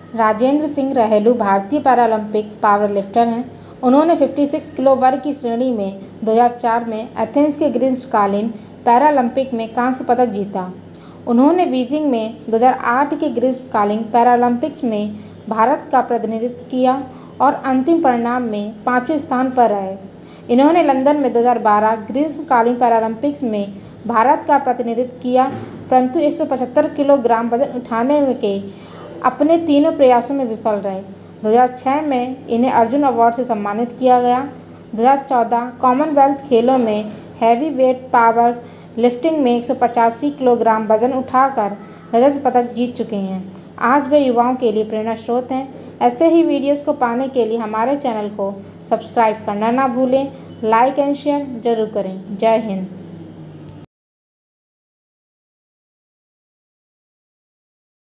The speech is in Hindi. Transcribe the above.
राजेंद्र सिंह रहेलू भारतीय पैरालंपिक पावर लिफ्टर हैं। उन्होंने 56 किलो वर्ग की श्रेणी में 2004 में एथेंस के ग्रीष्मकालीन पैरालंपिक में कांस्य पदक जीता। उन्होंने बीजिंग में 2008 के ग्रीष्मकालीन पैरालंपिक्स में भारत का प्रतिनिधित्व किया और अंतिम परिणाम में 5वें स्थान पर रहे। इन्होंने लंदन में 2012 ग्रीष्मकालीन पैरालंपिक्स में भारत का प्रतिनिधित्व किया, परंतु 175 किलोग्राम वजन उठाने के अपने तीनों प्रयासों में विफल रहे। 2006 में इन्हें अर्जुन अवार्ड से सम्मानित किया गया। 2014 कॉमनवेल्थ खेलों में हैवी वेट पावर लिफ्टिंग में 185 किलोग्राम वजन उठाकर रजत पदक जीत चुके हैं। आज वे युवाओं के लिए प्रेरणा स्रोत हैं। ऐसे ही वीडियोस को पाने के लिए हमारे चैनल को सब्सक्राइब करना ना भूलें। लाइक एंड शेयर जरूर करें। जय हिंद।